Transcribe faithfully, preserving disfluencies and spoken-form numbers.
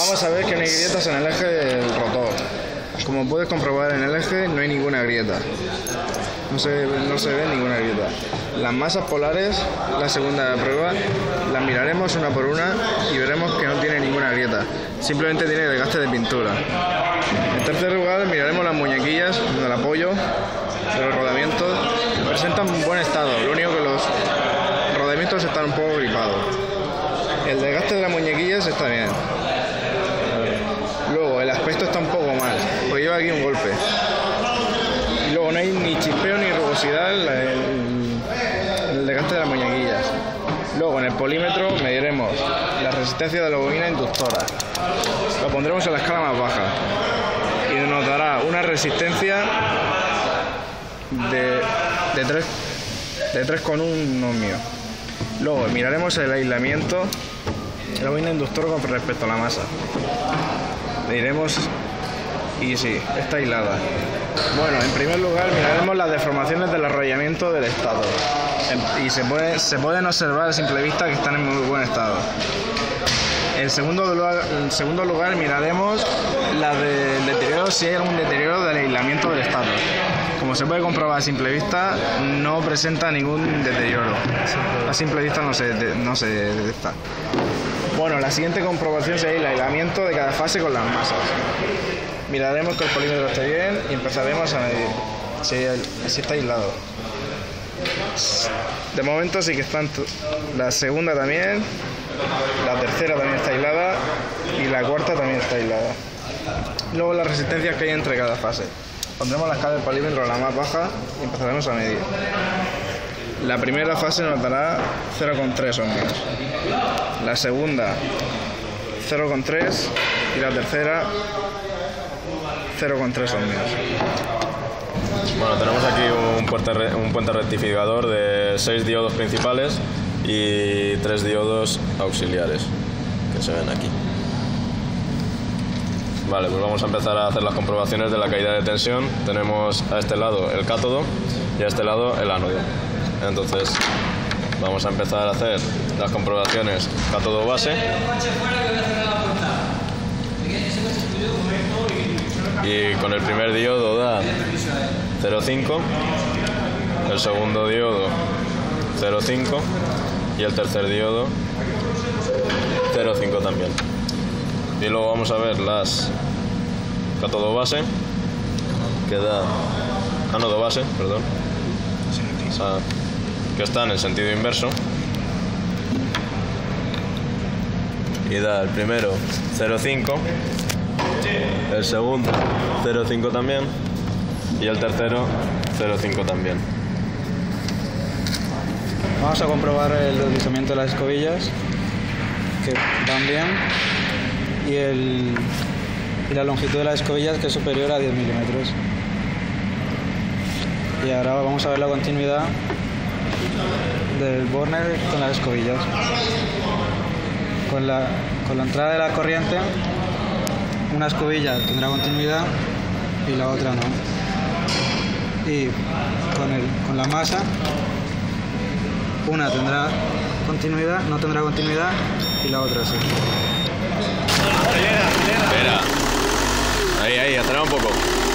Vamos a ver que no hay grietas en el eje del rotor. Como puedes comprobar, en el eje no hay ninguna grieta. No se, no se ve ninguna grieta. Las masas polares, la segunda prueba, las miraremos una por una y veremos que no tiene ninguna grieta. Simplemente tiene desgaste de pintura. En tercer lugar, miraremos las muñequillas del apoyo de los rodamientos. Presentan un buen estado, lo único que los rodamientos están un poco gripados. El desgaste de las muñequillas está bien. Luego, el aspecto está un poco mal, porque lleva aquí un golpe. Y luego no hay ni chispeo ni rugosidad en el, el desgaste de las muñequillas. Luego, en el polímetro mediremos la resistencia de la bobina inductora. Lo pondremos en la escala más baja y nos dará una resistencia de, de tres de tres coma uno ohmios. Luego miraremos el aislamiento de la bobina inductora con respecto a la masa. Miraremos y sí, está aislada. Bueno, en primer lugar miraremos las deformaciones del arrollamiento del estado y se, puede, se pueden observar a simple vista que están en muy buen estado. En segundo lugar, en segundo lugar miraremos la del deterioro, si hay algún deterioro del aislamiento del estado. Como se puede comprobar a simple vista, no presenta ningún deterioro. A simple vista no se, no se detecta. Bueno, la siguiente comprobación sería el aislamiento de cada fase con las masas. Miraremos que el polímetro esté bien y empezaremos a medir si, si está aislado. De momento sí que están la segunda también, la tercera también está aislada y la cuarta también está aislada. Luego las resistencias que hay entre cada fase. Pondremos la escala del polímetro a la más baja y empezaremos a medir. La primera fase nos dará cero coma tres ohmios, la segunda cero coma tres y la tercera cero coma tres ohmios. Bueno, tenemos aquí un puente, un puente rectificador de seis diodos principales y tres diodos auxiliares que se ven aquí. Vale, pues vamos a empezar a hacer las comprobaciones de la caída de tensión. Tenemos a este lado el cátodo y a este lado el ánodo. Entonces vamos a empezar a hacer las comprobaciones cátodo base. Y con el primer diodo da cero coma cinco, el segundo diodo cero coma cinco y el tercer diodo cero coma cinco también. Y luego vamos a ver las cátodo base, que da ánodo base, perdón, ah, que están en sentido inverso. Y da el primero cero coma cinco, el segundo cero coma cinco también y el tercero cero coma cinco también. Vamos a comprobar el deslizamiento de las escobillas, que van bien, y, el, y la longitud de las escobillas, que es superior a diez milímetros. Y ahora vamos a ver la continuidad del burner con las escobillas. Con la, con la entrada de la corriente, una escobilla tendrá continuidad y la otra no. Y con, el, con la masa, una tendrá continuidad, no tendrá continuidad y la otra sí. Espera. Ahí, ahí, acelera un poco.